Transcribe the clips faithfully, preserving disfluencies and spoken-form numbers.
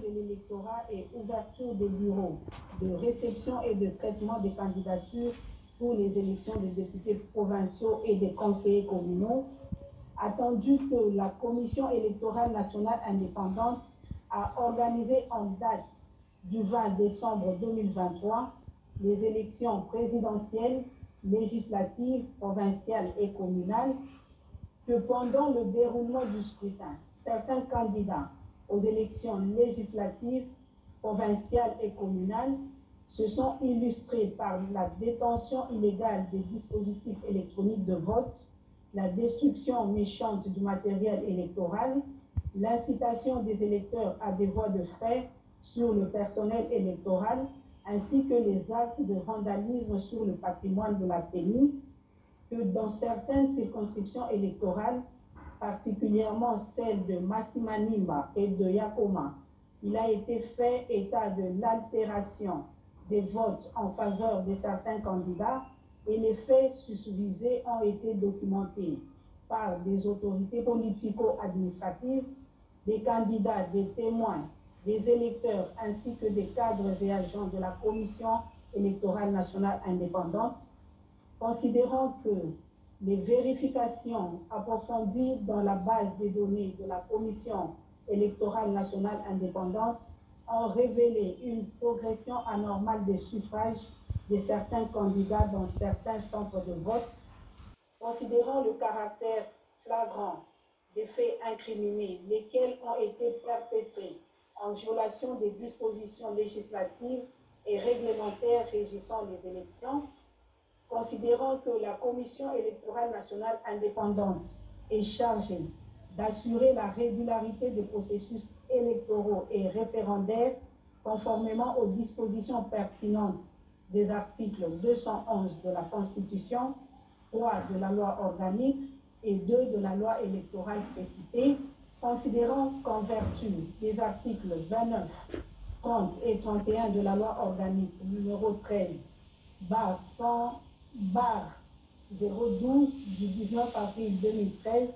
de l'électorat et ouverture des bureaux de réception et de traitement des candidatures pour les élections des députés provinciaux et des conseillers communaux, attendu que la Commission électorale nationale indépendante a organisé en date du vingt décembre deux mille vingt-trois les élections présidentielles, législatives, provinciales et communales, que pendant le déroulement du scrutin, certains candidats aux élections législatives, provinciales et communales se sont illustrés par la détention illégale des dispositifs électroniques de vote, la destruction méchante du matériel électoral, l'incitation des électeurs à des voies de fait sur le personnel électoral, ainsi que les actes de vandalisme sur le patrimoine de la C E N I, que dans certaines circonscriptions électorales, particulièrement celles de Massimanimba et de Yakoma, il a été fait état de l'altération des votes en faveur de certains candidats et les faits susvisés ont été documentés par des autorités politico-administratives, des candidats, des témoins, des électeurs ainsi que des cadres et agents de la Commission électorale nationale indépendante, considérant que les vérifications approfondies dans la base des données de la Commission électorale nationale indépendante ont révélé une progression anormale des suffrages de certains candidats dans certains centres de vote, considérant le caractère flagrant des faits incriminés, lesquels ont été perpétrés en violation des dispositions législatives et réglementaires régissant les élections, considérant que la Commission électorale nationale indépendante est chargée d'assurer la régularité des processus électoraux et référendaires conformément aux dispositions pertinentes des articles deux cent onze de la Constitution, trois de la loi organique et deux de la loi électorale précitée, considérant qu'en vertu des articles vingt-neuf, trente et trente et un de la loi organique numéro treize, barre cent, barre zéro douze du dix-neuf avril deux mille treize,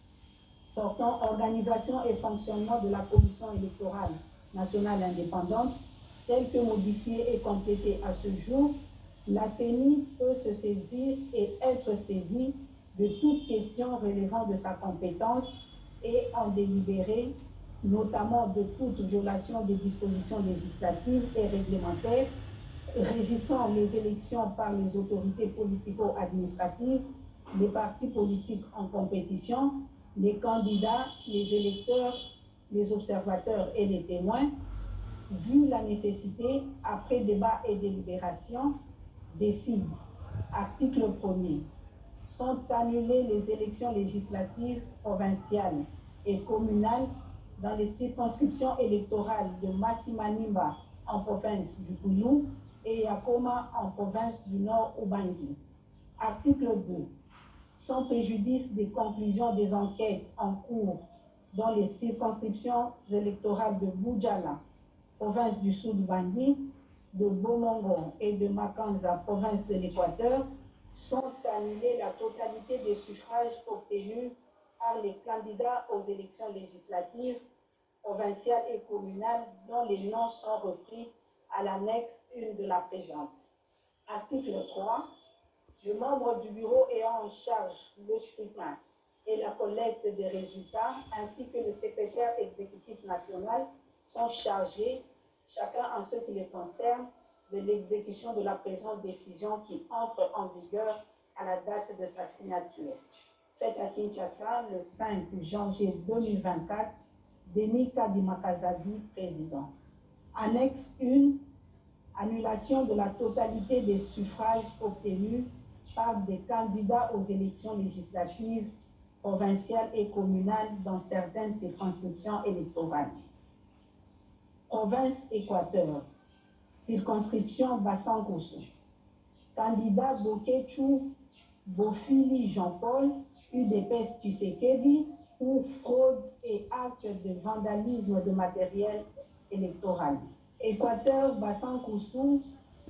portant organisation et fonctionnement de la Commission électorale nationale indépendante, telle que modifiée et complétée à ce jour, la C E N I peut se saisir et être saisie de toute question relevant de sa compétence et en délibérer, notamment de toute violation des dispositions législatives et réglementaires régissant les élections par les autorités politico-administratives, les partis politiques en compétition, les candidats, les électeurs, les observateurs et les témoins, vu la nécessité, après débat et délibération, décide, article premier, sont annulées les élections législatives, provinciales et communales dans les circonscriptions électorales de Massimanimba en province du Koulou et Yakoma en province du Nord Ubangi. Article deux. Sans préjudice des conclusions des enquêtes en cours dans les circonscriptions électorales de Boudjala, province du Sud Ubangi, de Bomongo et de Makanza, province de l'Équateur, sont annulés la totalité des suffrages obtenus par les candidats aux élections législatives, provinciales et communales dont les noms sont repris à l'annexe un de la présente. Article trois. Le membre du bureau ayant en charge le scrutin et la collecte des résultats, ainsi que le secrétaire exécutif national, sont chargés, chacun en ce qui les concerne, de l'exécution de la présente décision qui entre en vigueur à la date de sa signature. Faite à Kinshasa le cinq janvier deux mille vingt-quatre, Denis Kadimakazadi, président. Annexe un. Annulation de la totalité des suffrages obtenus par des candidats aux élections législatives, provinciales et communales dans certaines circonscriptions électorales. Province Équateur. Circonscription Bassangosso. Candidat Bokechu Bofili Jean-Paul, U D P S Tshisekedi, pour fraude et actes de vandalisme de matériel électoral. Équateur Bassangosso,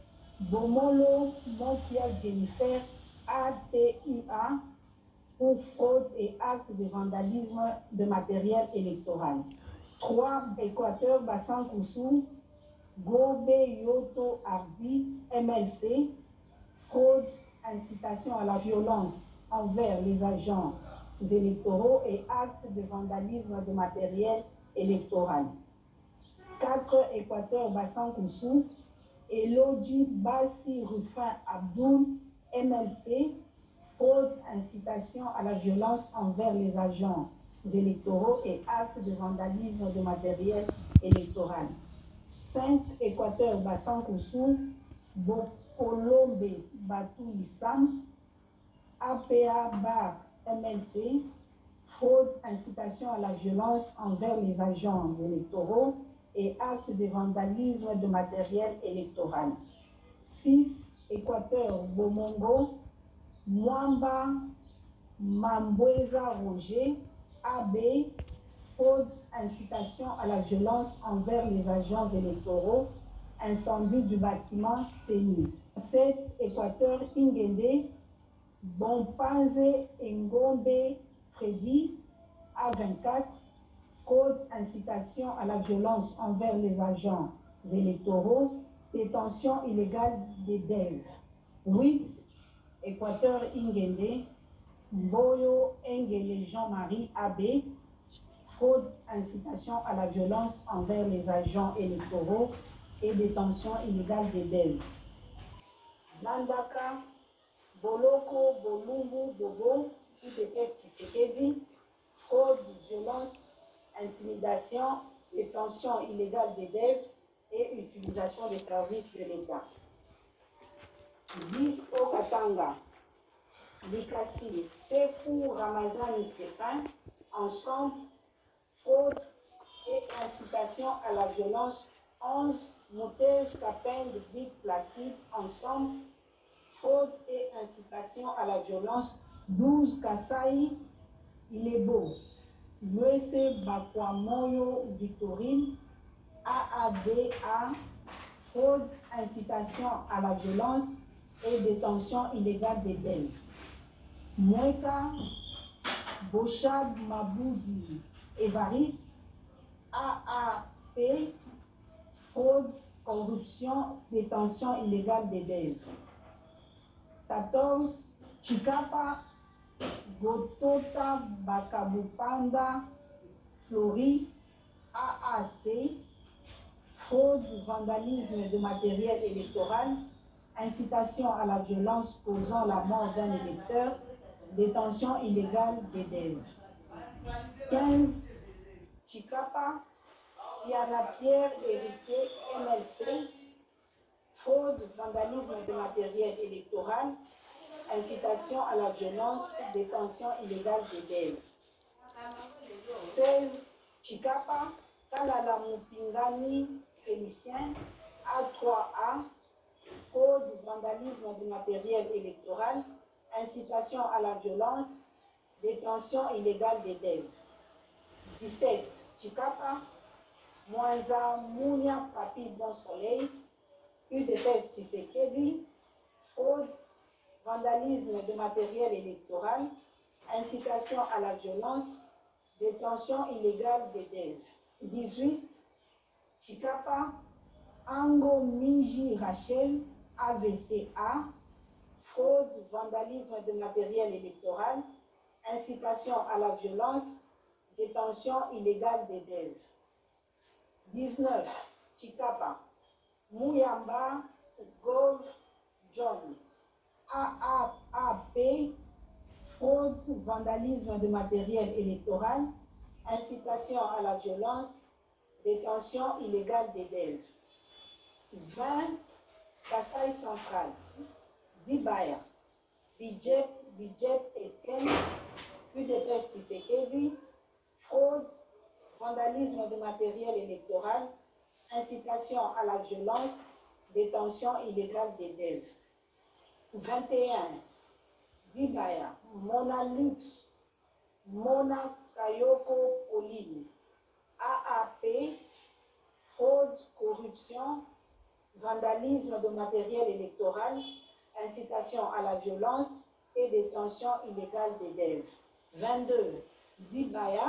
Bomolo Montia Jennifer, A T U A, pour fraude et actes de vandalisme de matériel électoral. trois, Équateur, Bassan Koussou, Gobe Yoto Hardy, M L C, fraude, incitation à la violence envers les agents électoraux et actes de vandalisme de matériel électoral. quatre, Équateur, Bassan Koussou, Elodji Bassi Rufin Abdoul, M L C, fraude, incitation à la violence envers les agents électoraux et actes de vandalisme de matériel électoral. cinq, Équateur, Bassan Koussou, Bokolombe Batou Issam, A P A Bar M L C, fraude, incitation à la violence envers les agents électoraux et actes de vandalisme de matériel électoral. six, Équateur, Bomongo, Mwamba Mambweza Roger, A B, fraude, incitation à la violence envers les agents électoraux, incendie du bâtiment Séni. sept, Équateur, Ingende, Bompanze Ngombe Freddy, A vingt-quatre, fraude, incitation à la violence envers les agents électoraux, détention illégale des D E V. huit, Équateur, Ingende, Mboyo Engele Jean-Marie A B, fraude, incitation à la violence envers les agents électoraux et détention illégale des D E V. Landaka, Boloko, Bolumbu, Bobo, U D P S Tshisekedi, fraude, violence, intimidation, détention illégale des D E V et utilisation des services de l'État. dix, Okatanga, Likasi, Sefou Ramazani Sefin, ensemble, fraude et incitation à la violence. onze, Moutej Kapeng Big Placide, ensemble, fraude et incitation à la violence. douze, Kasai Ilebo, Mwese Bakwamoyo Victorine, A A D A, fraude, incitation à la violence et détention illégale des D E V. Mweka Bochab Maboudi Évariste, A A P, fraude, corruption, détention illégale des D E V. quatorze, Chikapa Gotota Bakabupanda Flori, A A C, fraude, vandalisme de matériel électoral, incitation à la violence causant la mort d'un électeur, détention illégale des D E V. quinze, Chikapa Diana Pierre Héritier M L C, fraude, vandalisme de matériel électoral, incitation à la violence, détention illégale des D E V. seize, Chikapa Kalala Mupingani Félicien, A trois A, fraude, vandalisme de matériel électoral, incitation à la violence, détention illégale des D E V. dix-sept, Chikapa Mwanza Mounia Papi Bon Soleil, U D P S Tshisekedi, fraude, vandalisme de matériel électoral, incitation à la violence, détention illégale des D E V. dix-huit, Chikapa Ango Miji Rachel, A V C A, fraude, vandalisme de matériel électoral, incitation à la violence, détention illégale des D E V. dix-neuf, Chikapa Mouyamba Gov John, A A A P, fraude, vandalisme de matériel électoral, incitation à la violence, détention illégale des D E V. vingt, Kasaï Central, Dibaya, Bidjep, Bidjep Etienne, U D P S Tshisekedi, fraude, vandalisme de matériel électoral, incitation à la violence, détention illégale des D E V. vingt et un, Dibaya, Mona Lux, Mona Kayoko Pauline, A A P, fraude, corruption, vandalisme de matériel électoral, incitation à la violence et détention illégale des D E V. vingt-deux, Dibaya,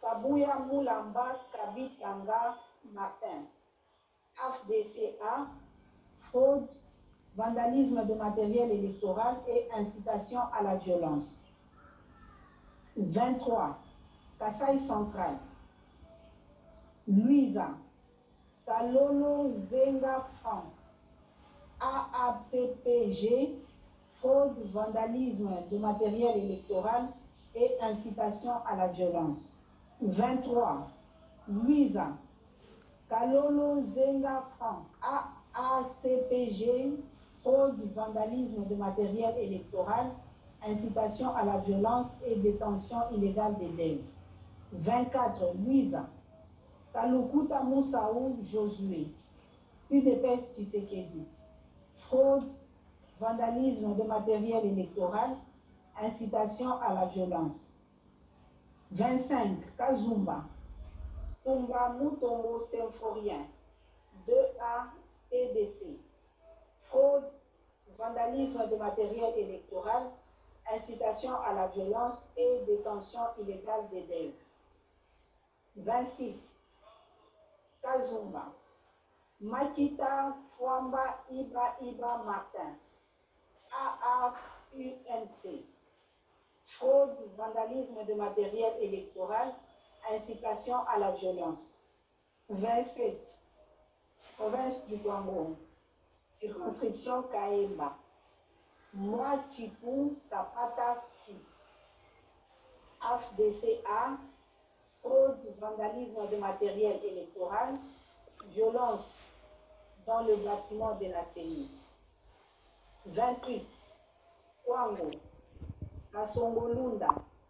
Kabuya Moulamba Kabitanga Martin. F D C A, fraude, vandalisme de matériel électoral et incitation à la violence. vingt-trois. Kasaï Central. Louisa. Kalolo Zenga Franck. A A C P G, fraude, vandalisme de matériel électoral et incitation à la violence. vingt-trois. Louisa. Kalolo Zenga Franck. A A C P G, fraude, vandalisme de matériel électoral, incitation à la violence et détention illégale d'élèves. vingt-quatre. Louisa. Kalukuta Moussaou Josué. U D P S Tshisekedi. Fraude, vandalisme de matériel électoral, incitation à la violence. vingt-cinq. Kazumba. Tumba Moutongo Symphorien. deux A P D C. Fraude, vandalisme de matériel électoral, incitation à la violence et détention illégale d'élèves. vingt-six. Kazumba. Makita Fwamba Ibra Ibra Martin. A A U N C. Fraude, vandalisme de matériel électoral, incitation à la violence. vingt-sept. Province du Congo. Circonscription Kaemba. Moi Chipou Kapata Fils. F D C A. Fraude, vandalisme de matériel électoral, violence dans le bâtiment de la C E N I. vingt-huit. Kwango. Kasongolunda.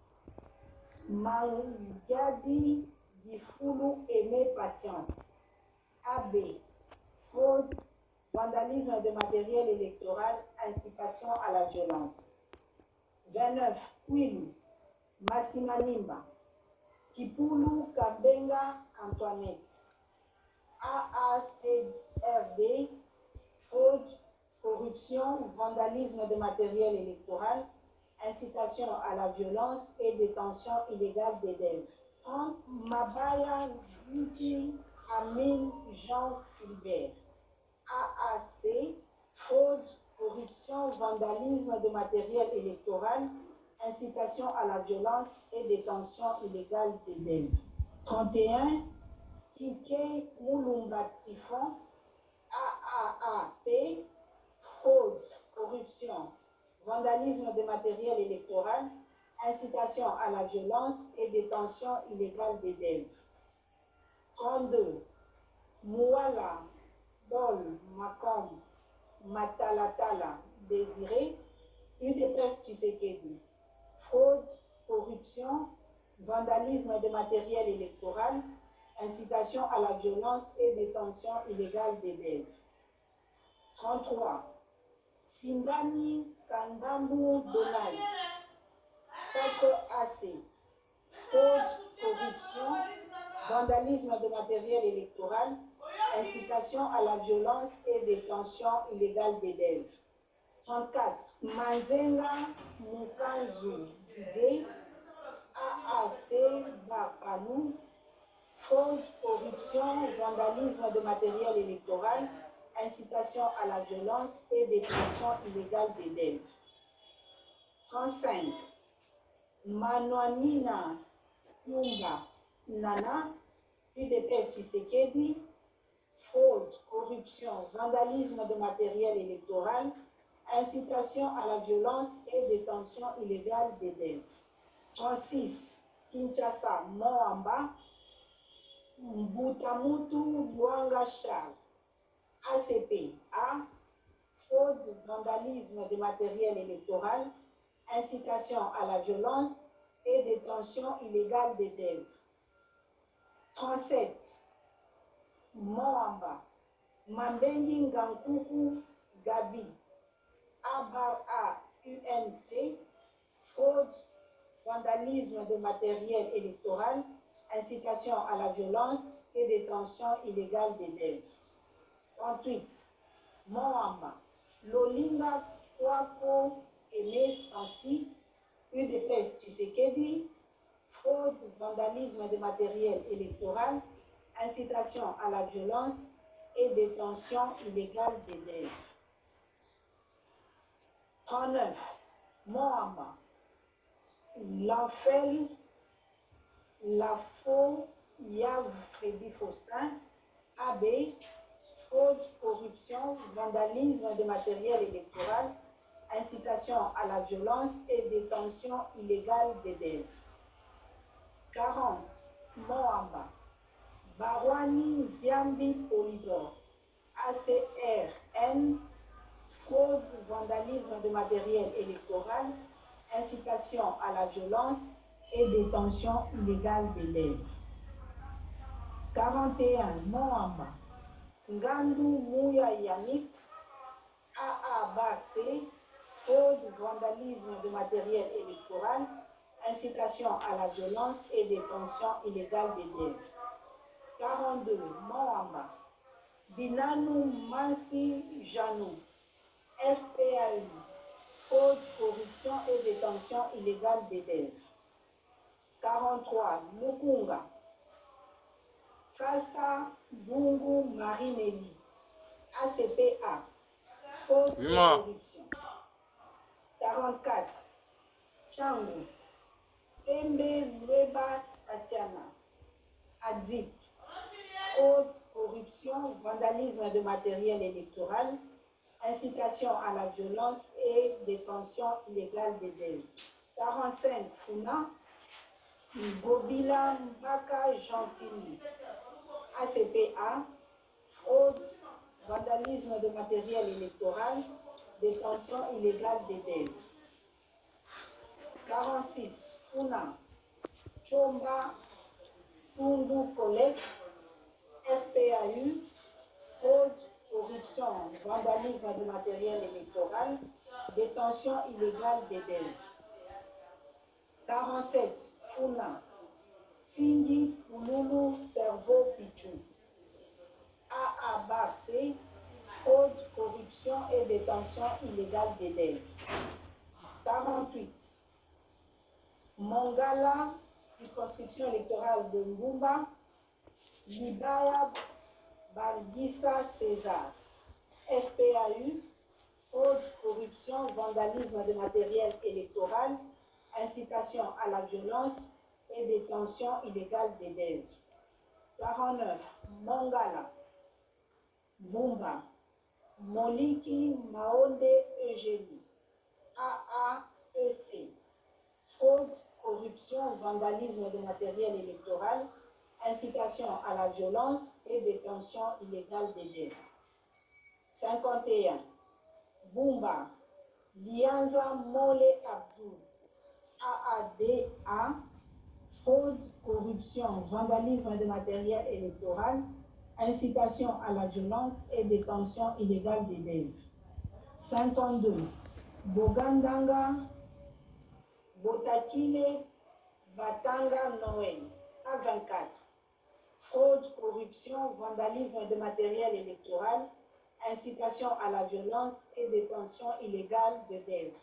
Mangiadi Bifulu Aimé Patience. A B. Fraude, vandalisme de matériel électoral, incitation à la violence. vingt-neuf. Kwilu. Massimanimba. Kipulu Kabenga Antoinette. A A C R D. Fraude, corruption, vandalisme de matériel électoral, incitation à la violence et détention illégale d'élèves. trente. Mabaya Gizi Amin Jean Philbert. A A C. Fraude, corruption, vandalisme de matériel électoral, incitation à la violence et détention illégale d'élèves. trente et un. Kike Moulumba Tifon. A A A P. Fraude, corruption, vandalisme de matériel électoral, incitation à la violence et détention illégale d'élèves. trente-deux. Mouala Dol Makom Matalatala Désiré. U D P S Tshisekedi. Fraude, corruption, vandalisme de matériel électoral, incitation à la violence et détention illégale d'élèves. trente-trois. Sindani Kandambu Donald. quatre A C. Fraude, corruption, vandalisme de matériel électoral, incitation à la violence et détention illégale d'élèves. trente-quatre. Manzenga Mukanzu Didier. A A C Barpanou. Fraude, corruption, vandalisme de matériel électoral, incitation à la violence et détention illégale d'élèves. trente-cinq. Manoanina Yumba Nana. U D P S Tshisekedi. Fraude, corruption, vandalisme de matériel électoral, incitation à la violence et détention illégale d'élèves. trente-six. Kinshasa Moamba. Mbutamutu Bouanga Charles. A C P A. Fraude, vandalisme de matériel électoral, incitation à la violence et détention illégale d'élèves. trente-sept. Moamba. Mambengi Ngankuku Gabi. A B A U N C. Fraude, vandalisme de matériel électoral, incitation à la violence et détention illégale d'élèves. trente-huit. Moamba. Lolinga Kwako Aimé Francis. U D P S Tshisekedi. fraude, vandalisme de matériel électoral, incitation à la violence et détention illégale d'élèves. trente-neuf. Mohamba, L'Enfel, Lafo, Yav Freddy Faustin, A B, fraude, corruption, vandalisme de matériel électoral, incitation à la violence et détention illégale d'élèves. quarante. Mohamba, Barwani Ziambi Polydor, A C R N, fraude, vandalisme de matériel électoral, incitation à la violence et détention illégale d'élèves. quarante et un. Mohamba, Ngandou Mouya Yannick, A A B C, fraude, vandalisme de matériel électoral, incitation à la violence et détention illégale d'élèves. quarante-deux. Mohamba, Binanou Mansi Janou, F P A U, fraude, corruption et détention illégale d'élèves. quarante-trois. Mukunga, Sasa Bungu Marinelli, A C P A, fraude et corruption. quarante-quatre. Changu, Pembe Mweba Tatiana, A D I P, fraude, corruption, vandalisme de matériel électoral, incitation à la violence et détention illégale d'élèves. quarante-cinq. Funa, Gobila Mbaka Gentili, A C P A, fraude, vandalisme de matériel électoral, détention illégale d'élèves. quarante-six. Funa, Chomba Pungu Colette, F P A U, fraude, corruption, vandalisme de matériel électoral, détention illégale d'élèves. quarante-sept. Funa, Cindy Pouloulou Cerveau Pichou, A A B C, fraude, corruption et détention illégale d'élèves. quarante-huit. Mongala, circonscription électorale de Ngumba, Libaya Bargissa César, F P A U, fraude, corruption, vandalisme de matériel électoral, incitation à la violence et détention illégale d'élèves. quarante-neuf. Mongala, Bumba, Moliki Maonde Eugénie, A A E C, fraude, corruption, vandalisme de matériel électoral, incitation à la violence et détention illégale d'élèves. cinquante et un. Bumba, Lianza Mole Abdou, A A D A, fraude, corruption, vandalisme de matériel électoral, incitation à la violence et détention illégale d'élèves. cinquante-deux. Bogandanga, Botakile, Batanga Noël, A vingt-quatre. Fraude, corruption, vandalisme de matériel électoral, incitation à la violence et détention illégale d'élèves.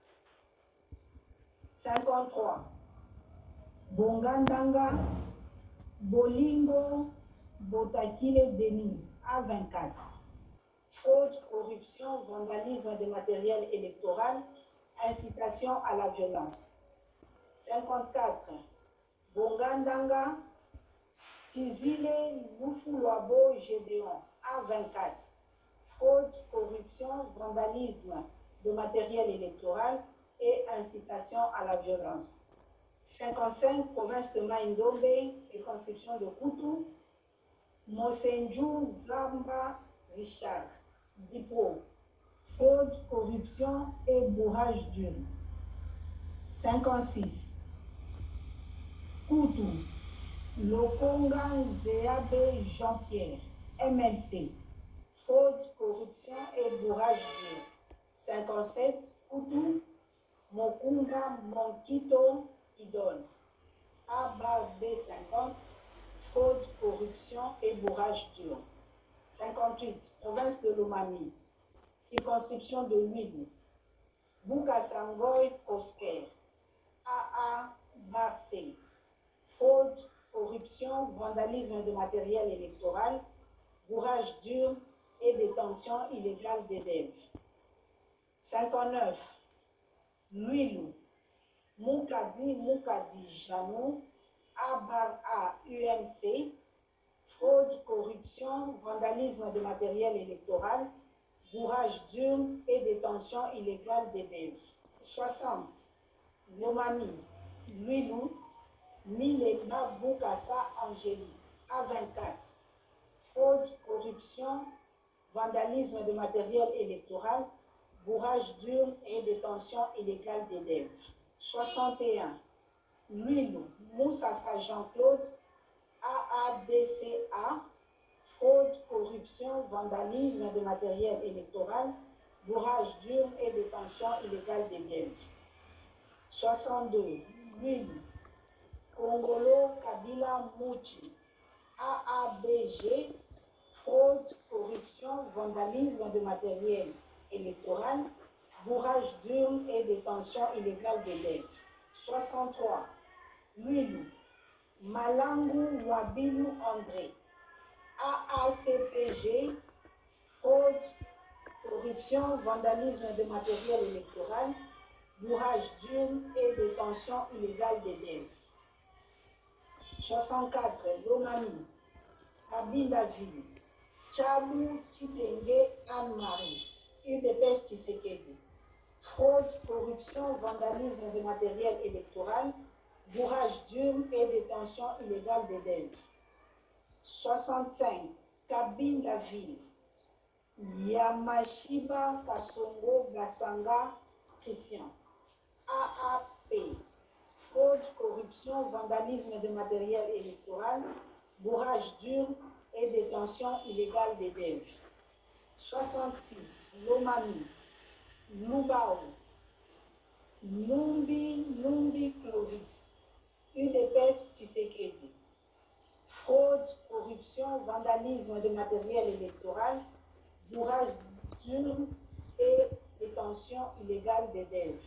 cinquante-trois. Bongandanga, Bolingo, Botakile Denise, A vingt-quatre. Fraude, corruption, vandalisme de matériel électoral, incitation à la violence. cinquante-quatre. Bongandanga, Tizile Moufouloabo Gédéon, A vingt-quatre. Fraude, corruption, vandalisme de matériel électoral et incitation à la violence. cinquante-cinq. Province de Maïndombe, circonscription de Koutou, Mosenjou Zamba Richard, Dipro, fraude, corruption et bourrage d'urne. cinquante-six. Koutou, Lokonga Zéabé Jean-Pierre, M L C, fraude, corruption et bourrage d'urne. cinquante-sept. Koutou, Mokunga Monkito Idon, A B B cinquante, fraude, corruption et bourrage d'urne. cinquante-huit. Province de Lomami, circonscription de l'Huile, Bougassangoy Kosker, A A Barcé, fraude, corruption, vandalisme de matériel électoral, bourrage d'urnes et détention illégale d'élèves. cinquante-neuf. Luilou, Moukadi Moukadi Janou, Abar U M C, fraude, corruption, vandalisme de matériel électoral, bourrage d'urnes et détention illégale d'élèves. soixante. Lomami, Luilou, Milemba Boukassa Angélique, A vingt-quatre. Fraude, corruption, vandalisme de matériel électoral, bourrage d'urnes et détention illégale d'élèves. soixante et un. Luilou, Moussassa Jean-Claude, A A D C A, fraude, corruption, vandalisme de matériel électoral, bourrage d'urnes et détention illégale d'élèves. soixante-deux. Luilou, Congolo Kabila Mouchi, A A B G, fraude, corruption, vandalisme de matériel électoral, bourrage d'urnes et détention illégale d'élèves. soixante-trois. Luilou, Malangu Wabilou André, A A C P G, fraude, corruption, vandalisme de matériel électoral, bourrage d'urnes et détention illégale d'élèves. soixante-quatre. Lomami, Kabindaville, Tchabou Titenge Anne-Marie, U D P S Tshisekedi, fraude, corruption, vandalisme de matériel électoral, bourrage d'urnes et détention illégale d'élèves. soixante-cinq. Kabindaville, Yamashiba Kasongo Gassanga Christian, A A P, fraude, corruption, vandalisme de matériel électoral, bourrage d'urnes et détention illégale d'élèves. soixante-six. Lomami, Loubao, Numbi Numbi Clovis, U D P S Tshisekedi, fraude, corruption, vandalisme de matériel électoral, bourrage d'urnes et détention illégale d'élèves.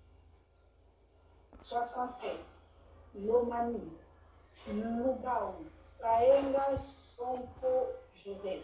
soixante-sept. Lomami, Loubao, Kaenga Sonko Joseph,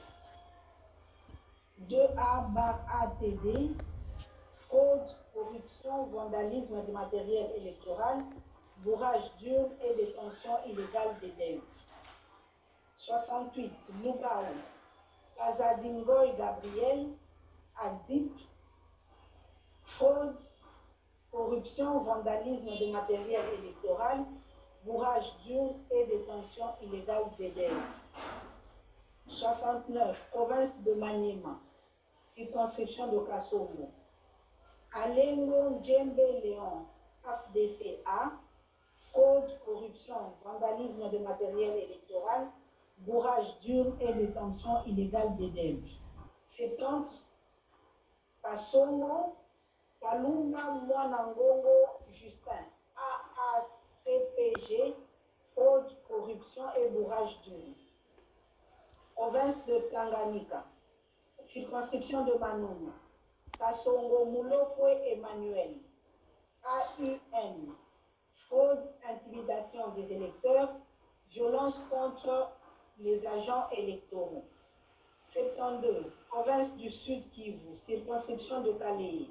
deux A bar A T D, fraude, corruption, vandalisme de matériel électoral, bourrage d'urnes et détention illégale d'élèves. soixante-huit. Loubao, Kazadingoy Gabriel, Adip, fraude, corruption, vandalisme de matériel électoral, bourrage d'urnes et détention illégale d'élèves. soixante-neuf. Province de Maniema, circonscription de Kasongo, Alengo Djembe Léon, F D C A, fraude, corruption, vandalisme de matériel électoral, bourrage d'urnes et détention illégale d'élèves. soixante-dix. Kasongo, Kalunga Mwanangongo Justin, A A C P G, fraude, corruption et bourrage d'urnes. Province de Tanganyika, circonscription de Manouma, Kasongo Moulokwe Emmanuel, A U N, fraude, intimidation des électeurs, violence contre les agents électoraux. soixante-douze. Province du Sud Kivu, circonscription de Kalei,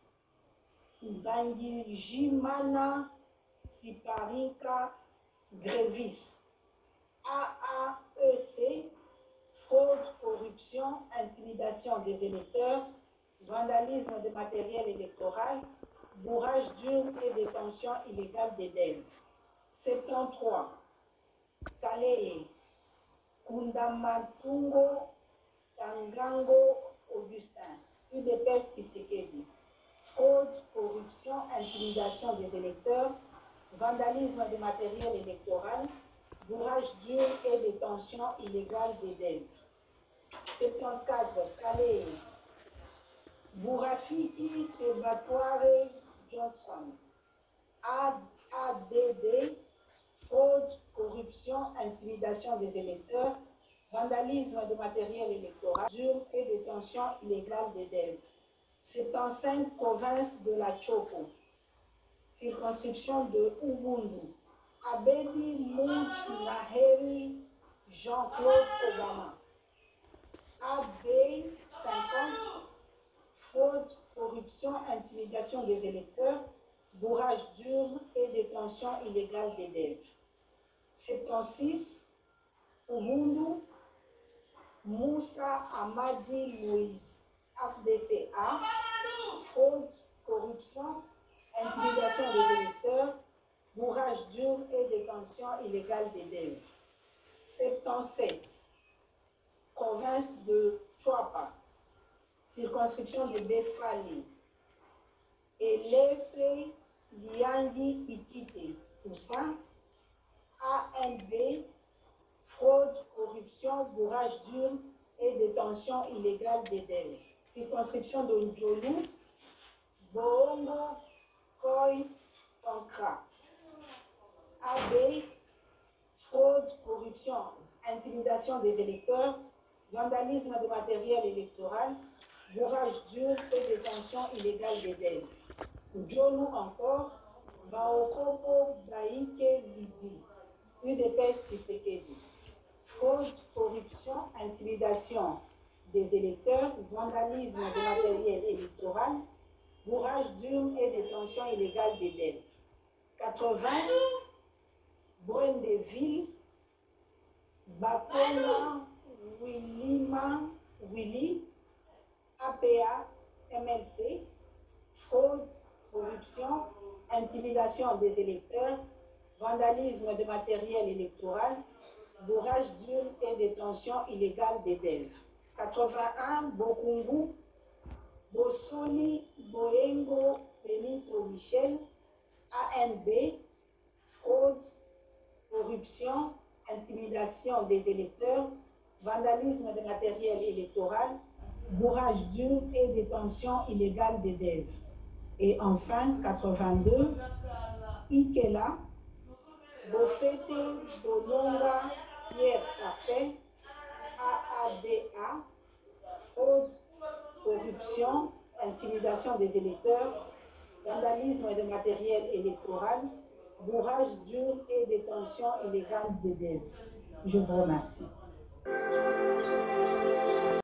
Ngangijimana Siparika Grévis, A A E C, fraude, corruption, intimidation des électeurs, vandalisme de matériel électoral, bourrage d'urnes et détention illégale d'élèves. soixante-treize. Kalei, Kundamatungo Tangango Augustin, U D P S Tshisekedi, fraude, corruption, intimidation des électeurs, vandalisme de matériel électoral, bourrage d'urnes et détention illégale d'élèves. soixante-quatorze. Kalei, Bourafiki Sebatoire Johnson, A D D, fraude, corruption, intimidation des électeurs, vandalisme de matériel électoral, d'urnes et détention illégale d'élèves. soixante-quinze. Province de la Choco, circonscription de Ubundu, Abedi Mouch Naheri Jean-Claude Obama. A B cinquante, fraude, corruption, intimidation des électeurs, bourrage d'urnes et détention illégale d'élèves. soixante-seize, Umundu Moussa Amadi Louise, F D C A, fraude, corruption, intimidation des électeurs, bourrage d'urnes et détention illégale d'élèves. soixante-dix-sept, province de Chouapa, circonscription de Befali, Elese Liangi Itite, Toussaint, A N B, fraude, corruption, bourrage d'urnes et détention illégale d'élèves. Circonscription de Ndjolu, Boongo, Koi, Tonkra. A B, fraude, corruption, intimidation des électeurs, vandalisme de matériel électoral, bourrage d'urnes et détention illégale d'élèves. Ndjolu encore, Baokopo Baïke Lidi, U D P S Tshisekedi. Fraude, corruption, intimidation des électeurs, vandalisme de matériel électoral, bourrage d'urnes et détention illégale d'élèves. quatre-vingts, Brendeville, Bakona, Willima, Willy, A P A, M L C, fraude, corruption, intimidation des électeurs, vandalisme de matériel électoral, bourrage d'urnes et détention illégale d'élèves. quatre-vingt-un, Bokungu, Bosoli, Boengo, Benito Michel, A N B, fraude, corruption, intimidation des électeurs, vandalisme de matériel électoral, bourrage d'urnes et détention illégale d'élèves. Et enfin, quatre-vingt-deux, Ikela, Bofete, Bolonga, Pierre Café, A A D A, fraude, corruption, intimidation des électeurs, vandalisme de matériel électoral, bourrage d'urnes et détention illégale d'élèves. Je vous remercie.